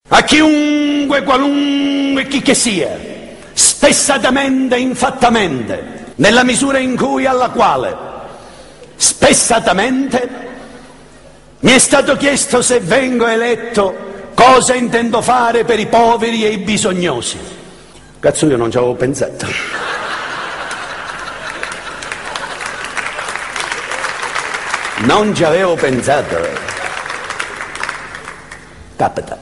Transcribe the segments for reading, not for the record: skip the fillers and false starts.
a chiunque, qualunque, chi che sia, spessatamente e infattamente, nella misura in cui alla quale, spessatamente, mi è stato chiesto se vengo eletto cosa intendo fare per i poveri e i bisognosi. Cazzo, io non ci avevo pensato. Non ci avevo pensato. Capita.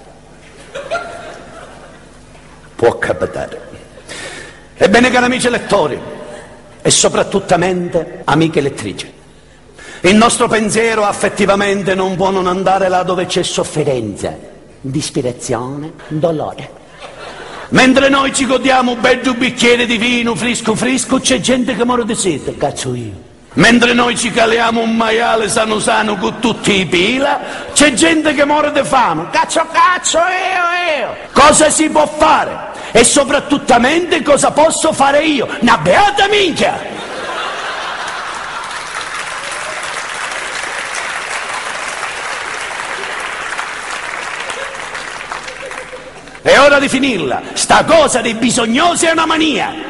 Può capitare. Ebbene, cari amici elettori, e soprattutto amiche elettrici, il nostro pensiero affettivamente non può non andare là dove c'è sofferenza, disperazione, dolore. Mentre noi ci godiamo un bel bicchiere di vino frisco frisco, c'è gente che muore di sete, cazzo io. Mentre noi ci caliamo un maiale sano sano con tutti i pila, c'è gente che muore di fame, cazzo io. Cosa si può fare? E soprattutto cosa posso fare io? Una beata minchia! È ora di finirla, sta cosa dei bisognosi è una mania.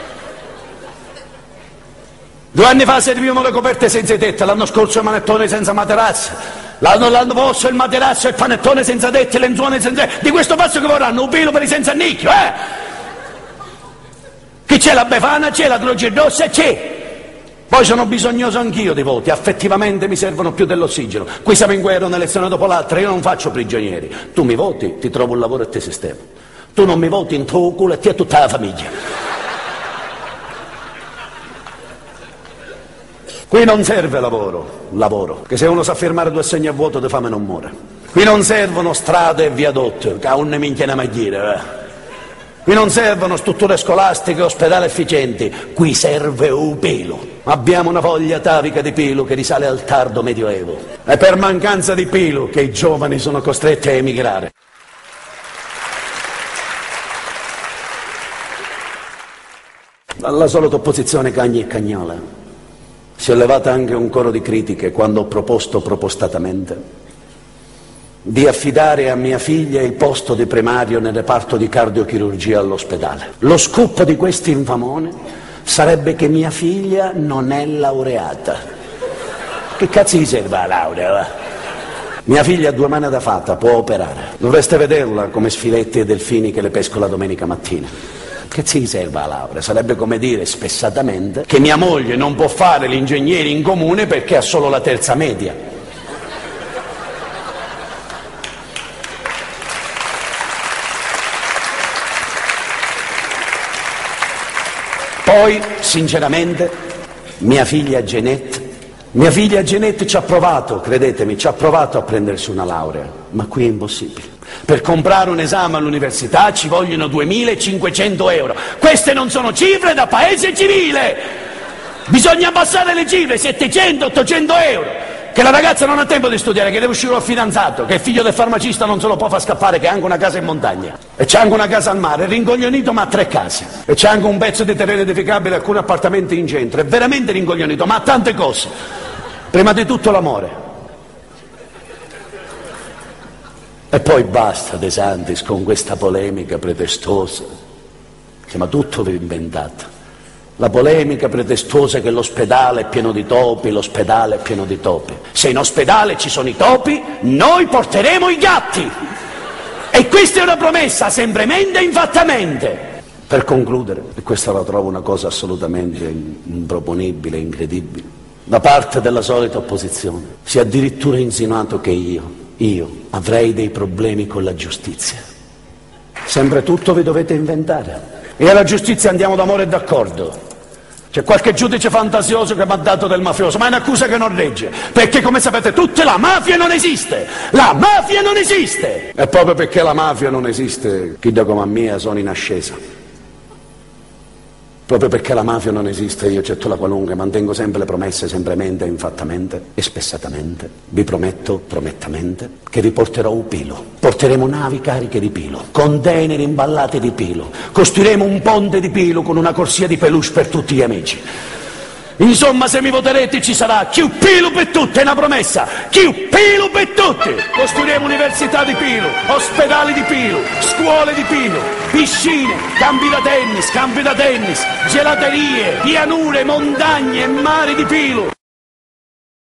2 anni fa servivano le coperte senza tetto, l'anno scorso il manettone senza materasso, l'anno prossimo il materasso e il panettone senza tetti, lenzuole senza tetto. Di questo passo che vorranno un pelo per i senza annicchio, Chi c'è la Befana, c'è la Croce Rossa, c'è. Poi sono bisognoso anch'io di voti, affettivamente mi servono più dell'ossigeno. Qui siamo in guerra, un'elezione dopo l'altra, io non faccio prigionieri. Tu mi voti, ti trovo un lavoro e ti sistemo. Tu non mi voti, in tuo culo e ti è tutta la famiglia. Qui non serve lavoro, che se uno sa firmare 2 segni a vuoto di fame non muore. Qui non servono strade e viadotti, che a un ne minchia una magliera. Qui non servono strutture scolastiche e ospedali efficienti, qui serve un pelo. Abbiamo una foglia atavica di pelo che risale al tardo medioevo. È per mancanza di pelo che i giovani sono costretti a emigrare. Dalla solita opposizione cagni e cagnola si è levata anche un coro di critiche quando ho proposto propostatamente di affidare a mia figlia il posto di primario nel reparto di cardiochirurgia all'ospedale. Lo scoop di questi infamoni sarebbe che mia figlia non è laureata. Che cazzo gli serve la laurea, va? Mia figlia ha 2 mani da fata, può operare. Dovreste vederla come Sfiletti e Delfini che le pesco la domenica mattina. Che si serve la laurea? Sarebbe come dire spessatamente che mia moglie non può fare l'ingegnere in comune perché ha solo la terza media. Poi, sinceramente, mia figlia Jeanette ci ha provato, credetemi, ci ha provato a prendersi una laurea, ma qui è impossibile. Per comprare un esame all'università ci vogliono 2.500 euro. Queste non sono cifre da paese civile. Bisogna abbassare le cifre, 700-800 euro. Che la ragazza non ha tempo di studiare, che deve uscire al fidanzato, che il figlio del farmacista non se lo può far scappare, che ha anche una casa in montagna. E c'è anche una casa al mare, è rincoglionito ma ha 3 case. E c'è anche un pezzo di terreno edificabile, alcuni appartamenti in centro. È veramente rincoglionito, ma ha tante cose. Prima di tutto l'amore. E poi basta, De Santis, con questa polemica pretestuosa. Ma tutto vi inventate. La polemica pretestuosa che l'ospedale è pieno di topi, l'ospedale è pieno di topi. Se in ospedale ci sono i topi, noi porteremo i gatti. E questa è una promessa, sempremente e infattamente. Per concludere, e questa la trovo una cosa assolutamente improponibile, incredibile, da parte della solita opposizione si è addirittura insinuato che io avrei dei problemi con la giustizia. Sempre tutto vi dovete inventare. E alla giustizia andiamo d'amore e d'accordo. C'è qualche giudice fantasioso che mi ha dato del mafioso, ma è un'accusa che non regge, perché come sapete tutti la mafia non esiste. La mafia non esiste. E proprio perché la mafia non esiste, chi da come a mia sono in ascesa. Proprio perché la mafia non esiste, io getto la qualunque, mantengo sempre le promesse, sempremente, infattamente e spessatamente. Vi prometto, promettamente, che vi porterò un pilo. Porteremo navi cariche di pilo, container imballati di pilo. Costruiremo un ponte di pilo con una corsia di peluche per tutti gli amici. Insomma, se mi voterete ci sarà chiù Pilu per tutti, è una promessa, chiù Pilu per tutti! Costruiremo università di Pilu, ospedali di Pilu, scuole di Pilu, piscine, campi da tennis, gelaterie, pianure, montagne e mari di Pilu.